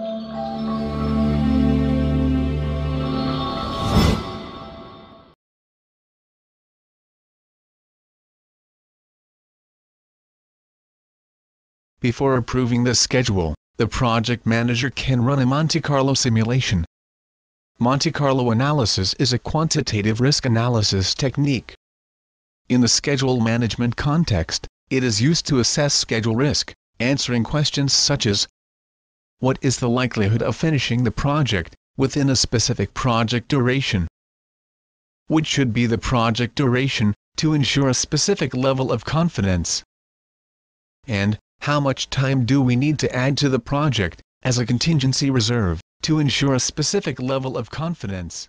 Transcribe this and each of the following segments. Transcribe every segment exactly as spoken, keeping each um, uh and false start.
Before approving the schedule, the project manager can run a Monte Carlo simulation. Monte Carlo analysis is a quantitative risk analysis technique. In the schedule management context, it is used to assess schedule risk, answering questions such as: what is the likelihood of finishing the project within a specific project duration? What should be the project duration to ensure a specific level of confidence? And how much time do we need to add to the project as a contingency reserve to ensure a specific level of confidence?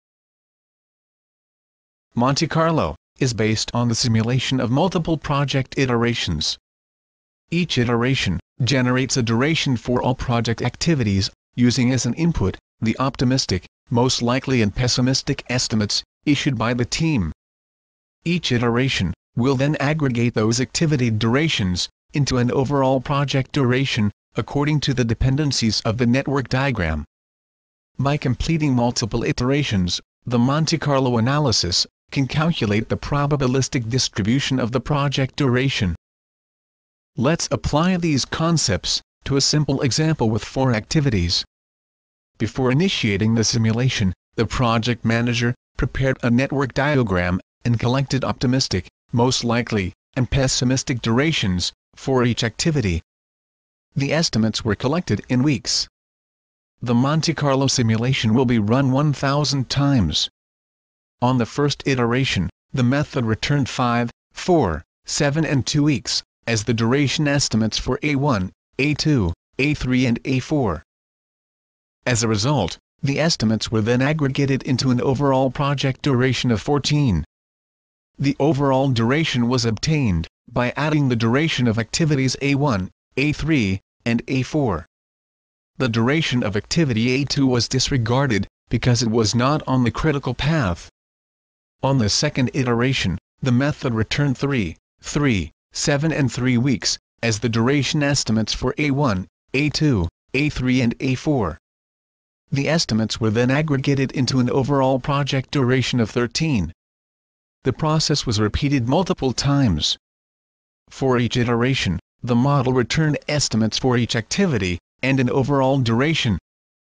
Monte Carlo is based on the simulation of multiple project iterations. Each iteration generates a duration for all project activities, using as an input the optimistic, most likely and pessimistic estimates issued by the team. Each iteration will then aggregate those activity durations into an overall project duration, according to the dependencies of the network diagram. By completing multiple iterations, the Monte Carlo analysis can calculate the probabilistic distribution of the project duration. Let's apply these concepts to a simple example with four activities. Before initiating the simulation, the project manager prepared a network diagram and collected optimistic, most likely, and pessimistic durations for each activity. The estimates were collected in weeks. The Monte Carlo simulation will be run one thousand times. On the first iteration, the method returned five, four, seven and two weeks as the duration estimates for A one, A two, A three and A four. As a result, the estimates were then aggregated into an overall project duration of fourteen. The overall duration was obtained by adding the duration of activities A one, A three, and A four. The duration of activity A two was disregarded, because it was not on the critical path. On the second iteration, the method returned three, three, seven and three weeks, as the duration estimates for A one, A two, A three and A four. The estimates were then aggregated into an overall project duration of thirteen. The process was repeated multiple times. For each iteration, the model returned estimates for each activity, and an overall duration.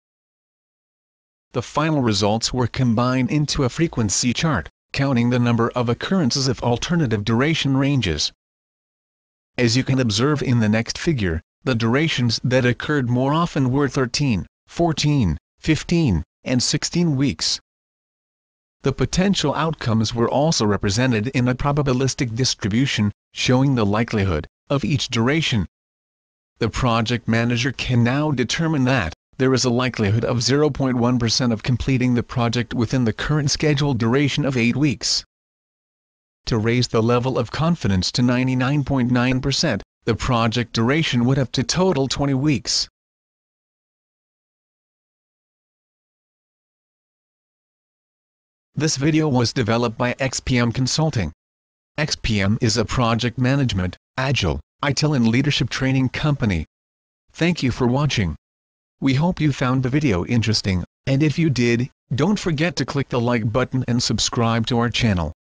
The final results were combined into a frequency chart, counting the number of occurrences of alternative duration ranges. As you can observe in the next figure, the durations that occurred more often were thirteen, fourteen, fifteen, and sixteen weeks. The potential outcomes were also represented in a probabilistic distribution, showing the likelihood of each duration. The project manager can now determine that there is a likelihood of zero point one percent of completing the project within the current scheduled duration of eight weeks. To raise the level of confidence to ninety-nine point nine percent, the project duration would have to total twenty weeks. This video was developed by X P M Consulting. X P M is a project management, agile, I T I L and leadership training company. Thank you for watching. We hope you found the video interesting, and if you did, don't forget to click the like button and subscribe to our channel.